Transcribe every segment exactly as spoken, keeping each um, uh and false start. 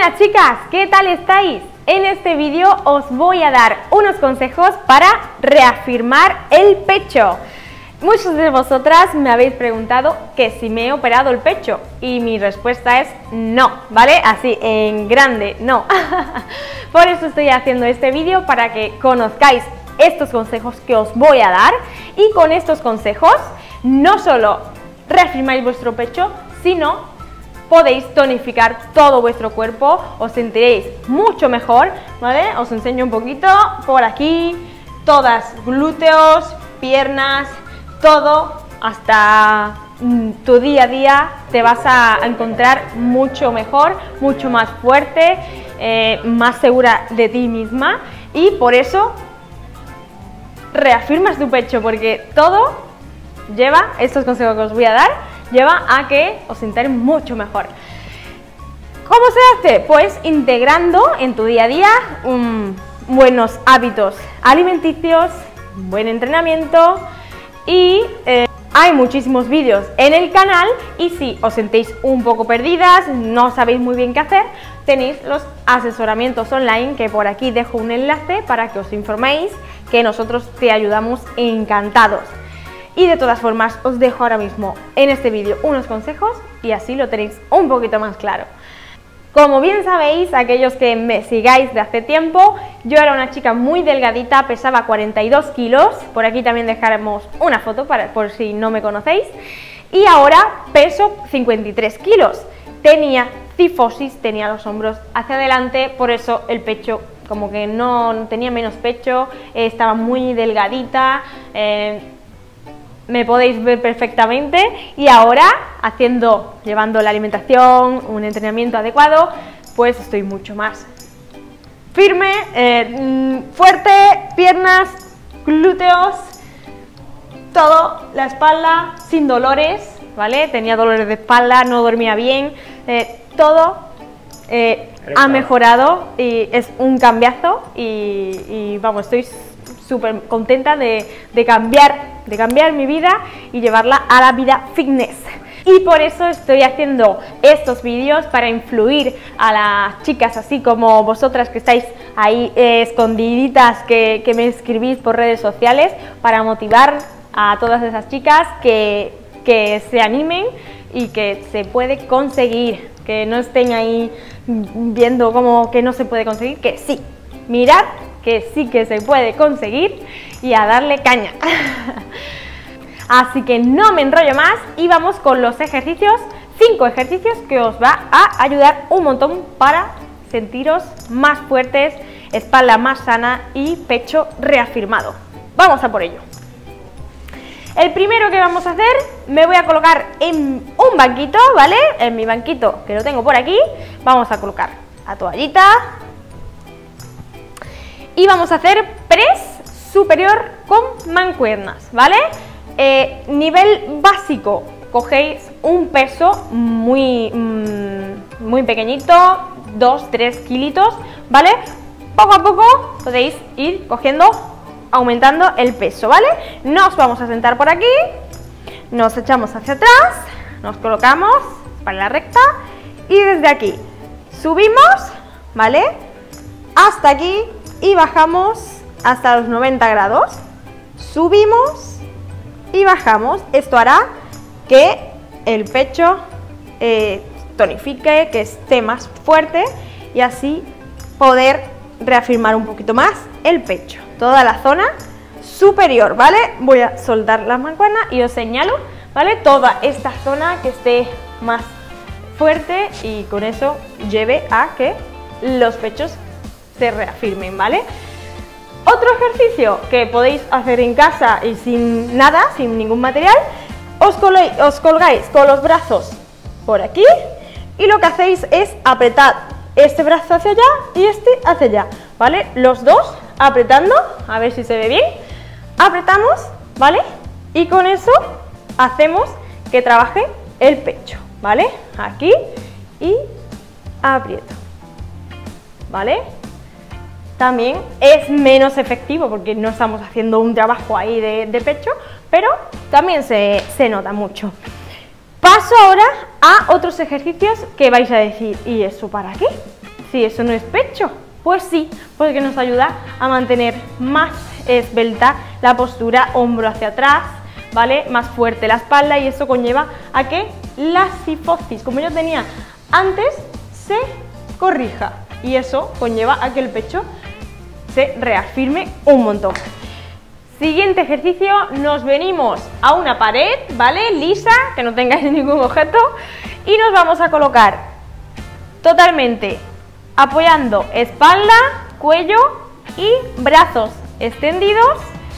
Buenas chicas, ¿qué tal estáis? En este vídeo os voy a dar unos consejos para reafirmar el pecho. Muchos de vosotras me habéis preguntado que si me he operado el pecho y mi respuesta es no, ¿vale? Así en grande, no. Por eso estoy haciendo este vídeo, para que conozcáis estos consejos que os voy a dar, y con estos consejos no solo reafirmáis vuestro pecho, sino podéis tonificar todo vuestro cuerpo, os sentiréis mucho mejor, ¿vale? Os enseño un poquito por aquí, todas, glúteos, piernas, todo, hasta mm, tu día a día te vas a encontrar mucho mejor, mucho más fuerte, eh, más segura de ti misma, y por eso reafirmas tu pecho, porque todo lleva, estos consejos que os voy a dar, lleva a que os sintáis mucho mejor. ¿Cómo se hace? Pues integrando en tu día a día um, buenos hábitos alimenticios, buen entrenamiento, y eh, hay muchísimos vídeos en el canal, y si os sentéis un poco perdidas, no sabéis muy bien qué hacer, tenéis los asesoramientos online, que por aquí dejo un enlace para que os informéis, que nosotros te ayudamos encantados. Y de todas formas os dejo ahora mismo en este vídeo unos consejos, y así lo tenéis un poquito más claro. Como bien sabéis, aquellos que me sigáis de hace tiempo, yo era una chica muy delgadita, pesaba cuarenta y dos kilos, por aquí también dejaremos una foto para, por si no me conocéis, y ahora peso cincuenta y tres kilos. Tenía cifosis, tenía los hombros hacia adelante, por eso el pecho como que no tenía menos pecho, eh, estaba muy delgadita, eh, me podéis ver perfectamente, y ahora haciendo, llevando la alimentación, un entrenamiento adecuado, pues estoy mucho más firme, eh, fuerte, piernas, glúteos, todo, la espalda sin dolores, ¿vale? Tenía dolores de espalda, no dormía bien, eh, todo eh, ha mejorado, y es un cambiazo, y, y vamos, estoy súper contenta de, de cambiar de cambiar mi vida y llevarla a la vida fitness. Y por eso estoy haciendo estos vídeos, para influir a las chicas así como vosotras, que estáis ahí eh, escondiditas, que, que me escribís por redes sociales, para motivar a todas esas chicas que, que se animen y que se puede conseguir, que no estén ahí viendo como que no se puede conseguir, que sí, mirad que sí que se puede conseguir, y a darle caña. Así que no me enrollo más, y vamos con los ejercicios, cinco ejercicios que os va a ayudar un montón para sentiros más fuertes, espalda más sana y pecho reafirmado. Vamos a por ello. El primero que vamos a hacer, me voy a colocar en un banquito, ¿vale? En mi banquito, que lo tengo por aquí, vamos a colocar la toallita, y vamos a hacer press superior con mancuernas, ¿vale? Eh, nivel básico, cogéis un peso muy, mmm, muy pequeñito, dos tres kilitos, ¿vale? Poco a poco podéis ir cogiendo, aumentando el peso, ¿vale? Nos vamos a sentar por aquí, nos echamos hacia atrás, nos colocamos para la recta, y desde aquí subimos, ¿vale? Hasta aquí, y bajamos hasta los noventa grados, subimos y bajamos. Esto hará que el pecho eh, tonifique, que esté más fuerte, y así poder reafirmar un poquito más el pecho, toda la zona superior, ¿vale? Voy a soltar las mancuernas y os señalo, ¿vale? Toda esta zona que esté más fuerte, y con eso lleve a que los pechos se reafirmen, ¿vale? Otro ejercicio que podéis hacer en casa y sin nada, sin ningún material, os, os colgáis con los brazos por aquí, y lo que hacéis es apretar este brazo hacia allá y este hacia allá, ¿vale? Los dos apretando, a ver si se ve bien, apretamos, ¿vale? Y con eso hacemos que trabaje el pecho, ¿vale? Aquí, y aprieto, ¿vale? También es menos efectivo porque no estamos haciendo un trabajo ahí de, de pecho, pero también se, se nota mucho. Paso ahora a otros ejercicios que vais a decir, ¿y eso para qué? si eso no es pecho. Pues sí, porque nos ayuda a mantener más esbelta la postura, hombro hacia atrás, ¿vale? Más fuerte la espalda, y eso conlleva a que la cifosis, como yo tenía antes, se corrija, y eso conlleva a que el pecho se reafirme un montón. Siguiente ejercicio, nos venimos a una pared, ¿vale? Lisa, que no tengáis ningún objeto, y nos vamos a colocar totalmente apoyando espalda, cuello y brazos extendidos,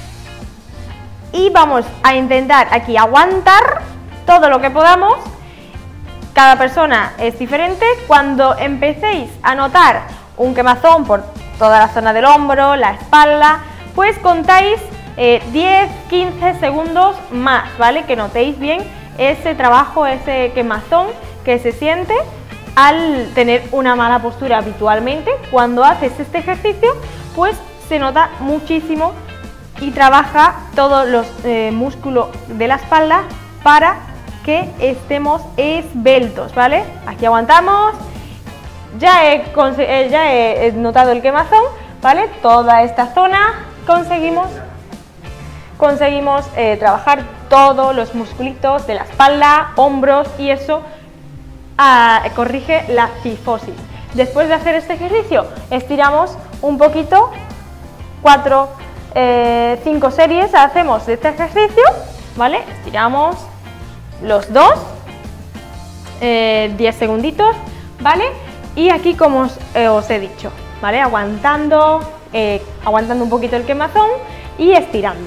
y vamos a intentar aquí aguantar todo lo que podamos. Cada persona es diferente. Cuando empecéis a notar un quemazón por toda la zona del hombro, la espalda, pues contáis eh, diez a quince segundos más, ¿vale? Que notéis bien ese trabajo, ese quemazón que se siente al tener una mala postura habitualmente. Cuando haces este ejercicio, pues se nota muchísimo y trabaja todos los eh, músculos de la espalda para que estemos esbeltos, ¿vale? Aquí aguantamos. Ya he, eh, ya he notado el quemazón, ¿vale? Toda esta zona conseguimos, conseguimos eh, trabajar todos los musculitos de la espalda, hombros, y eso ah, corrige la cifosis. Después de hacer este ejercicio, estiramos un poquito, cuatro, eh, cinco series hacemos de este ejercicio, ¿vale? Estiramos los dos, eh, diez segunditos, ¿vale? Y aquí, como os, eh, os he dicho, ¿vale? Aguantando, eh, aguantando un poquito el quemazón y estirando.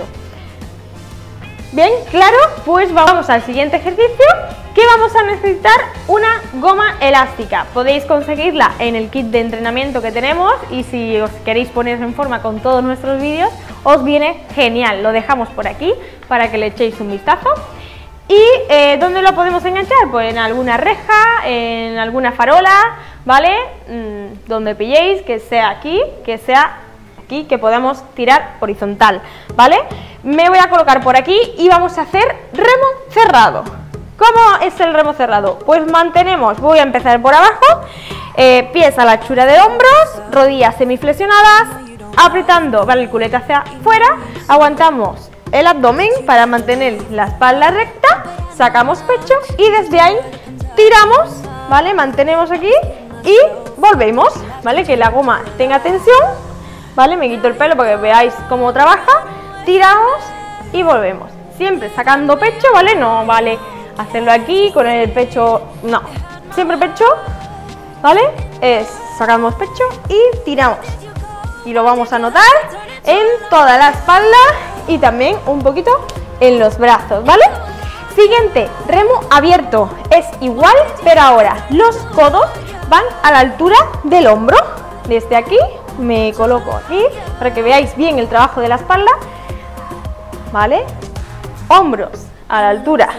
Bien, claro, pues vamos al siguiente ejercicio, que vamos a necesitar una goma elástica. Podéis conseguirla en el kit de entrenamiento que tenemos, y si os queréis poner en forma con todos nuestros vídeos, os viene genial. Lo dejamos por aquí para que le echéis un vistazo. ¿Y eh, dónde lo podemos enganchar? Pues en alguna reja, en alguna farola, ¿vale? Mm, donde pilléis, que sea aquí, que sea aquí, que podamos tirar horizontal, ¿vale? Me voy a colocar por aquí y vamos a hacer remo cerrado. ¿Cómo es el remo cerrado? Pues mantenemos, voy a empezar por abajo, eh, pies a la anchura de hombros, rodillas semiflexionadas, apretando, ¿vale? El culete hacia afuera, aguantamos el abdomen para mantener la espalda recta, sacamos pecho y desde ahí tiramos, ¿vale? Mantenemos aquí y volvemos, ¿vale? Que la goma tenga tensión, ¿vale? Me quito el pelo para que veáis cómo trabaja, tiramos y volvemos, siempre sacando pecho, ¿vale? No vale hacerlo aquí con el pecho, no, siempre pecho, ¿vale? Es sacamos pecho y tiramos, y lo vamos a notar en toda la espalda y también un poquito en los brazos, ¿vale? Siguiente, remo abierto, es igual, pero ahora los codos van a la altura del hombro. Desde aquí me coloco aquí para que veáis bien el trabajo de la espalda, ¿vale? Hombros a la altura,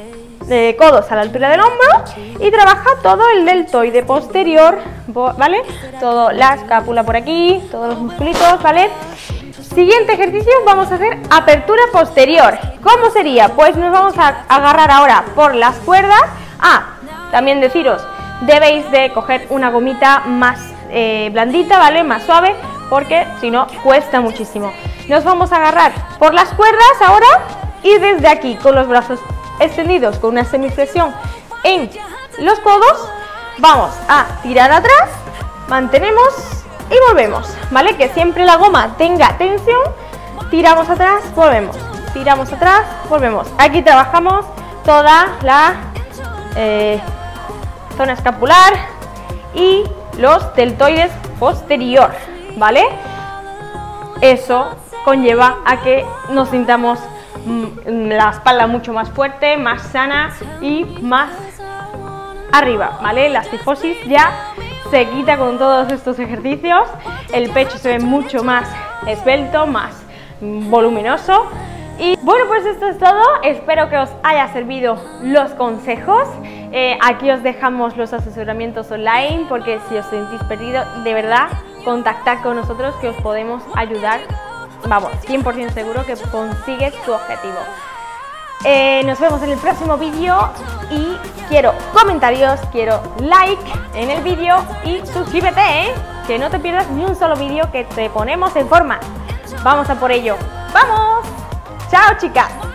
de codos a la altura del hombro, y trabaja todo el deltoide posterior, ¿vale? Toda la escápula por aquí, todos los musculitos, ¿vale? Siguiente ejercicio, vamos a hacer apertura posterior. ¿Cómo sería? Pues nos vamos a agarrar ahora por las cuerdas. Ah, también deciros, debéis de coger una gomita más eh, blandita, ¿vale? Más suave, porque si no cuesta muchísimo. Nos vamos a agarrar por las cuerdas ahora, y desde aquí con los brazos extendidos, con una semiflexión en los codos, vamos a tirar atrás, mantenemos y volvemos, ¿vale? Que siempre la goma tenga tensión, tiramos atrás, volvemos, tiramos atrás, volvemos. Aquí trabajamos toda la eh, zona escapular y los deltoides posterior, ¿vale? Eso conlleva a que nos sintamos mmm, la espalda mucho más fuerte, más sana y más arriba, ¿vale? La cifosis ya se quita con todos estos ejercicios, el pecho se ve mucho más esbelto, más voluminoso. Y bueno, pues esto es todo, espero que os haya servido los consejos. Eh, aquí os dejamos los asesoramientos online, porque si os sentís perdido, de verdad, contactad con nosotros que os podemos ayudar, vamos, cien por ciento seguro que consigues tu objetivo. Eh, nos vemos en el próximo vídeo y quiero comentarios, quiero like en el vídeo y suscríbete, ¿eh? Que no te pierdas ni un solo vídeo que te ponemos en forma. Vamos a por ello. ¡Vamos! ¡Chao, chicas!